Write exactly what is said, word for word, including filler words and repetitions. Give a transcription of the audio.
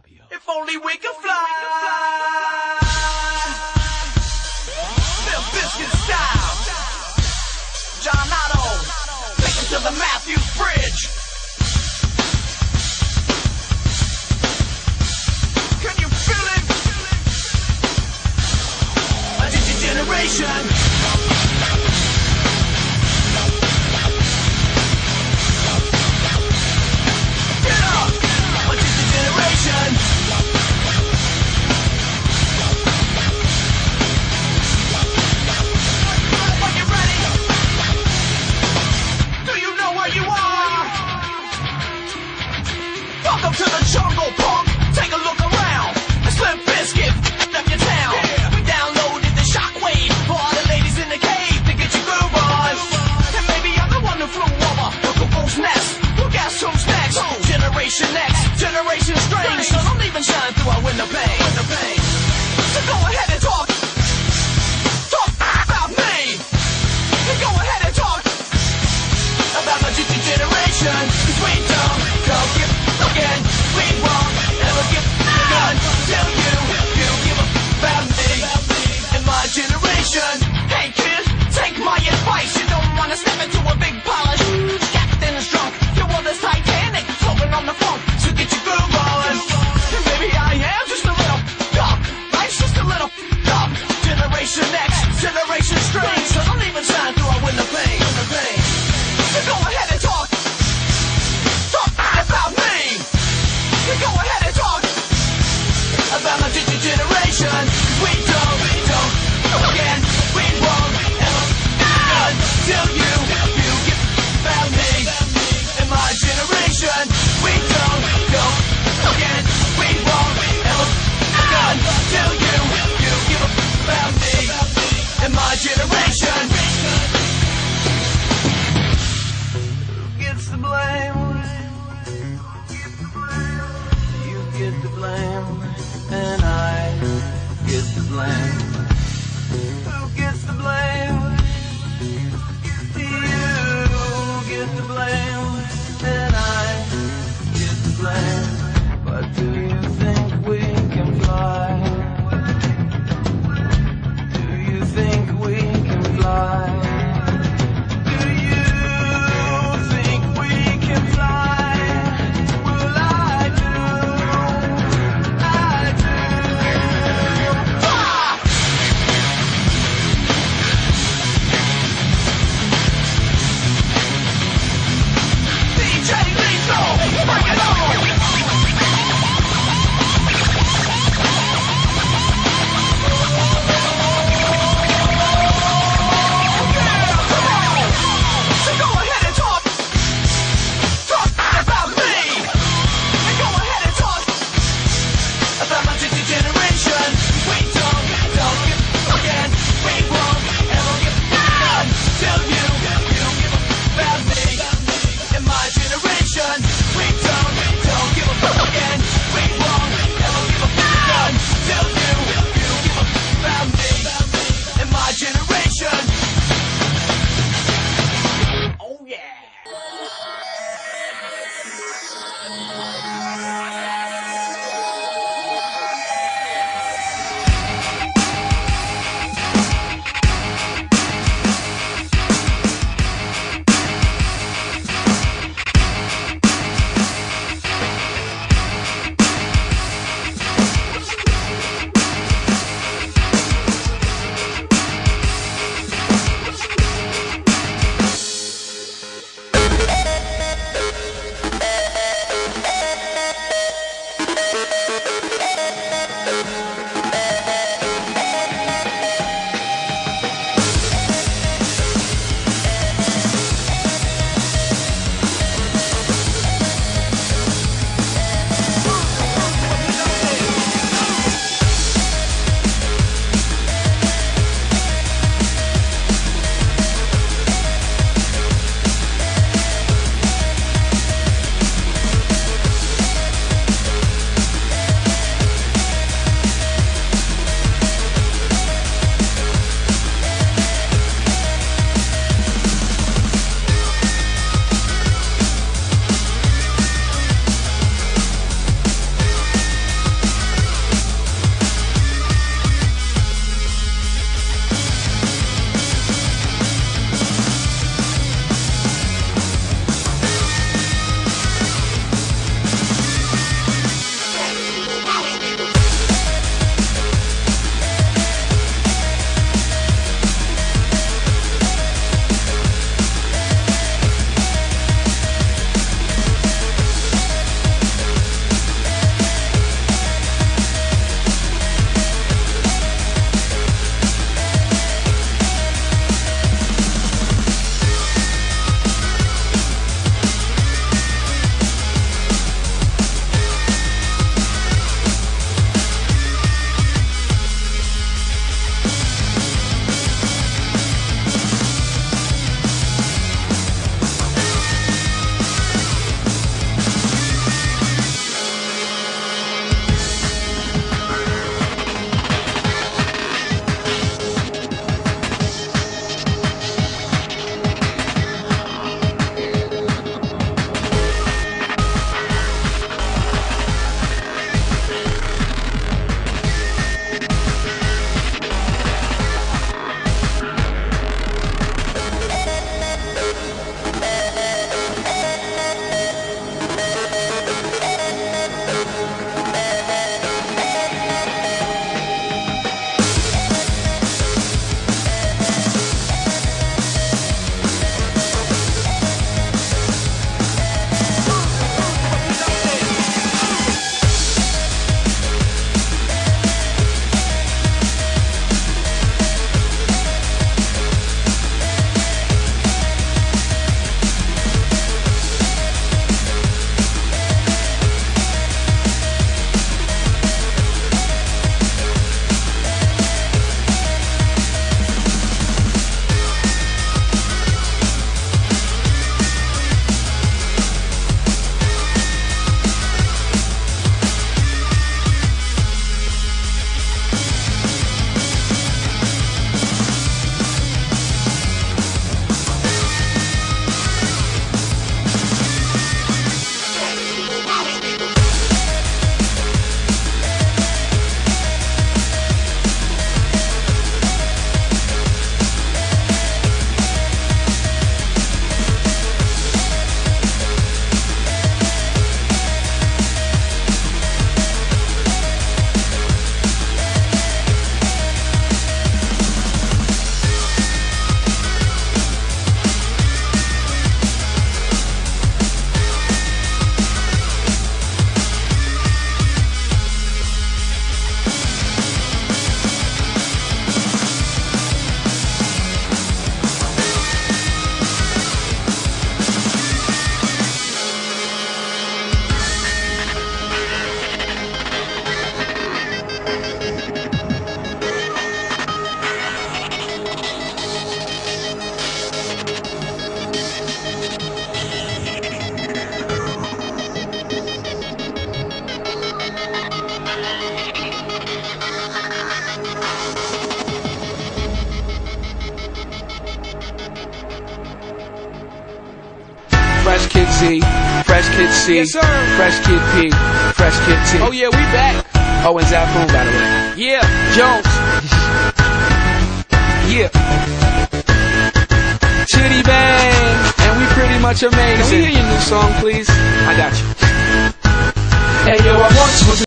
Fabio. If only we could fly. Limp Bizkit style. John Otto. Take it to the Matthews Bridge. Can you feel it? A digigeneration. Get up! A digigeneration. Are you ready? Do you know where you are? Welcome to the jungle, punk. Take a look around. It's Limp Bizkit up your town. We downloaded the shockwave for all the ladies in the cave to get your groove on. And maybe I'm the one who flew over the cuckoo's nest. Well, guess who's next? Generation X, Generation Strange. So don't even shine through our window pane. So go ahead and talk. Talk about me. And go ahead and talk about my generation. Cause we don't go give again. We won't ever give a gun till you, you give a about me and my generation. Hey kid, take my advice. You don't wanna step into a big pile of sh- Captain is drunk. Your world is Titanic, floating on the funk. So get your groove on. And maybe I am just a little dumb. Life's just a little dumb. Generation X, Generation Strange. So don't even shine through our window pane. So go ahead and talk. Talk Fresh Kid Z, Fresh Kid C, Yes, sir. Fresh Kid P, Fresh Kid T. Oh yeah, we back. Oh, and Zafoon, by the way. Yeah, Jones. Yeah. Chitty bang, and we pretty much amazing. Can we hear your new song, please? I got you. Hey yo, I once was